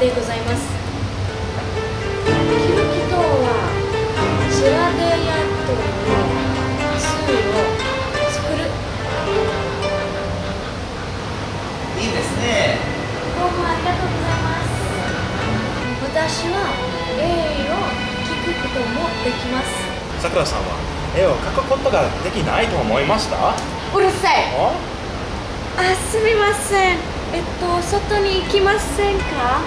でございます。キルキトはシラデヤットの巣を作る。 いいですね。 どうもありがとうございます。私は絵を描くこともできます。 さくらさんは絵を描くことができないと思いました？ うるさい。すみません。外に行きませんか？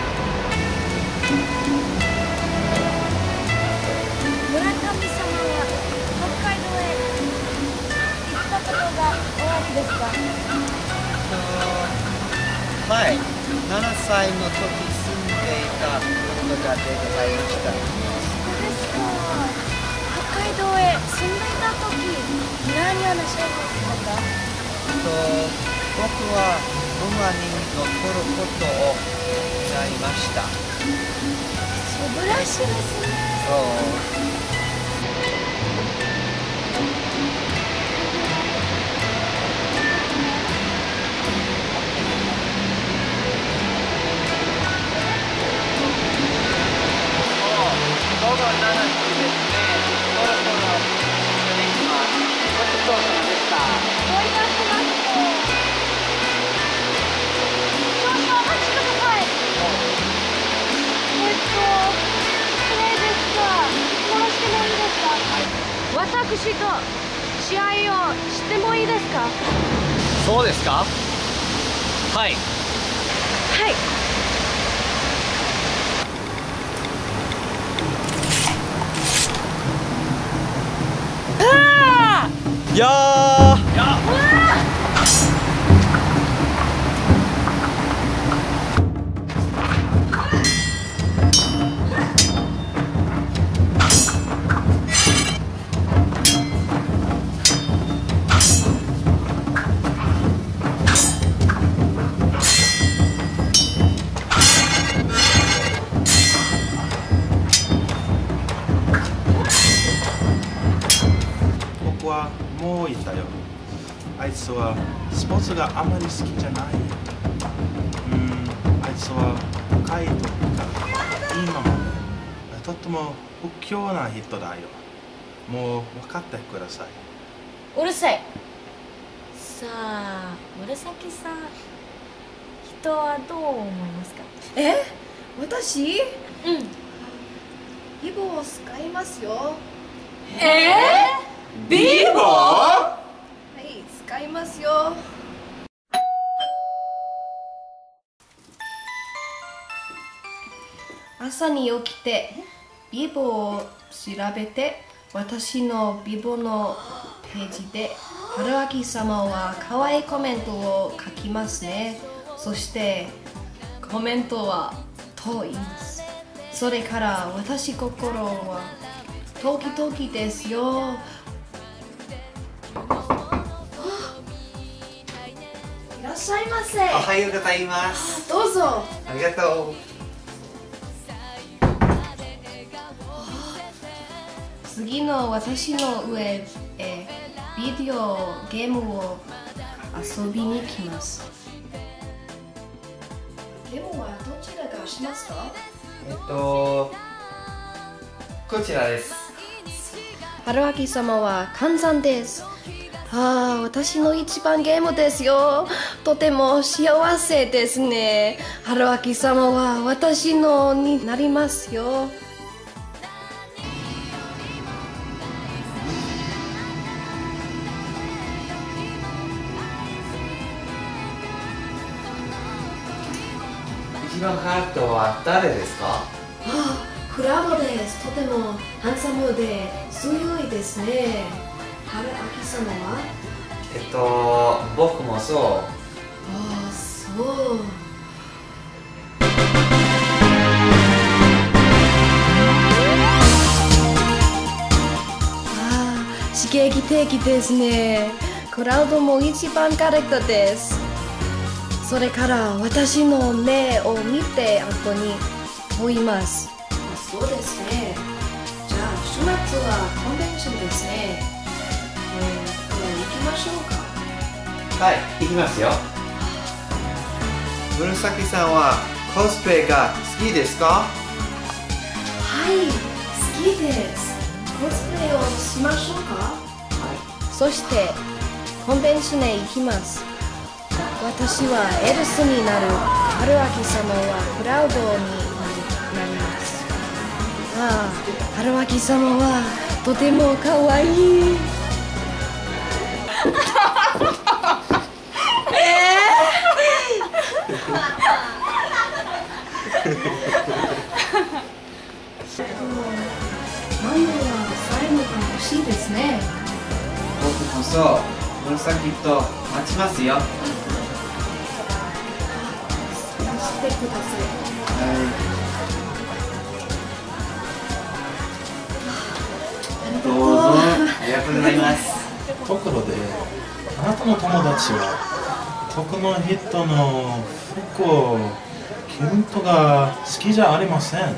村上様は北海道へ行ったことがおありですか？ はい、7歳の時住んでいたことがでございました。 そうですか。北海道へ住んでいた時、何をなさいましたか？ 僕は馬に乗ることをやりました。 素晴らしいですね。 午後7時ですね。そろそろできます。ごちそうさまでした。 おい出します。少々お待ちください。失礼ですが、質問してもいいですか？私と試合をしてもいいですか？ そうですか？はい。 はい。 や僕はもう言ったよ。あいつはスポーツがあまり好きじゃない。あいつは若い時から今までとっても不況な人だよ。もう分かってください。 うるさい。さあ、紫さん、人はどう思いますか？ 私うん。 イボを使いますよ。 ビーボー？ はい、使いますよ。朝に起きてビボを調べて、私のビボのページで春明様は可愛いコメントを書きますね。そしてコメントはと言います。それから私心はドキドキですよ。いらっしゃいませ。 おはようございます。 どうぞ。 ありがとう。 次の私の上へビデオゲームを遊びに来ます。ゲームはどちらがしますか？ こちらです。 春明様は換算です。私の一番ゲームですよ。とても幸せですね。春明様は私のになりますよ。 一番ハートは誰ですか？ クラウドです。とてもハンサムで強いですね。春明様は？ 僕もそう。 そう。刺激的ですね。クラウドも一番カレクターです。それから私の目を見て後に問います。そうですね。じゃあ週末はコンベンションですね。行きましょうか。 はい、行きますよ。紫さんはコスプレが好きですか？ はい、好きです。コスプレをしましょうか。そしてコンベンションへ行きます。私はエルスになる春明様はプラウドになります。ああ、春明様はとてもかわいい。マンゴーは最後が欲しいですね。 僕こそ紫と待ちますよ。 してください。 どうぞ。ありがとうございます。 ところで、あなたの友達はこの人の服を着ることが好きじゃありません。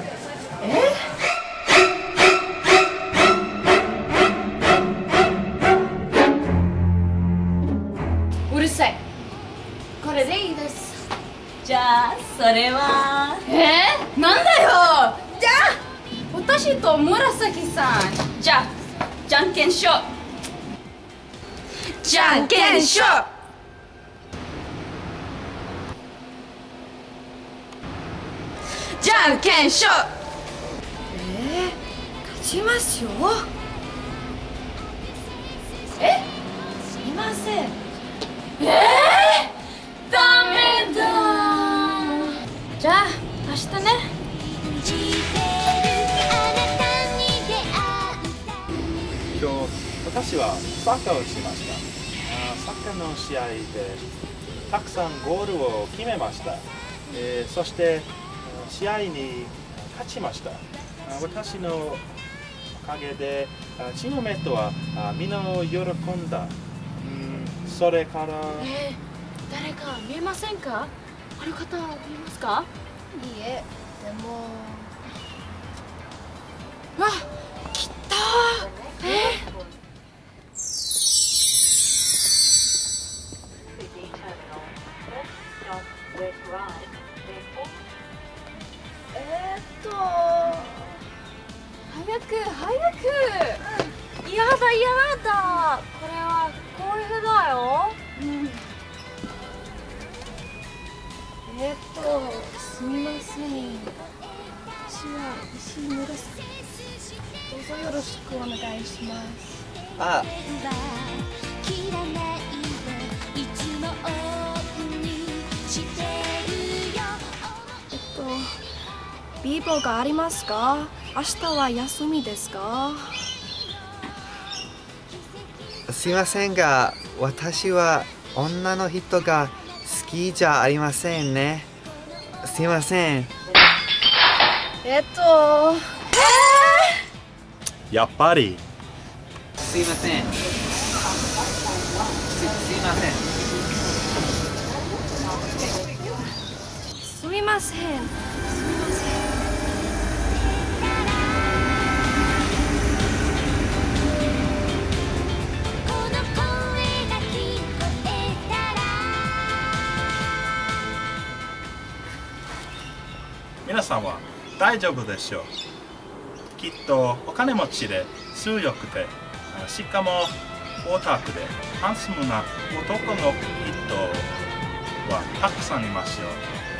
うるさい。これでいいです。 じゃあそれはなんだよ。じゃあ私と紫さん、 じゃあじゃんけんしよう。 じゃんけんしよう。じゃんけんしよう。 勝ちますよ。すみません。 ダメだ。じゃあ明日ね。 今日、私はサッカーをしました。サッカーの試合でたくさんゴールを決めました。そして試合に勝ちました。私のおかげでチームメイトはみんな喜んだ。それから誰か見えませんか？あの方見えますか？ いいえ、でもわ、来た。早く早く。やだやだ。これはこういうだよ。 すみません。私は石井紫。どうぞよろしくお願いします。 あ、 ビーボーがありますか？明日は休みですか？ すいませんが、私は女の人が好きじゃありませんね。すいません。 やっぱりすいません。すいません。 すみません。 皆さんは大丈夫でしょう。きっとお金持ちで強くて、しかもオタクでハンサムな男の人はたくさんいますよ。